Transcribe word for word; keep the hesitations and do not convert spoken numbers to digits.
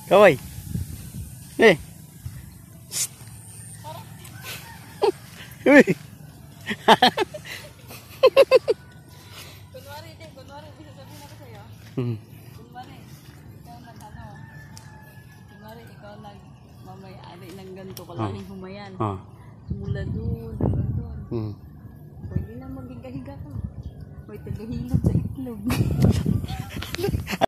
Kaway. Eh. Uy. Kunwari din, kunwari, bisa sabihin ako sa'yo. Hmm. Kunwari, ikaw nag ano, kunwari, ikaw nag mamay-ari ng ganito ka lang yung humayan. Ah. Mula doon, hanggang doon. Hmm. Pwede na maging kahiga ka. May tagahilot sa itlog.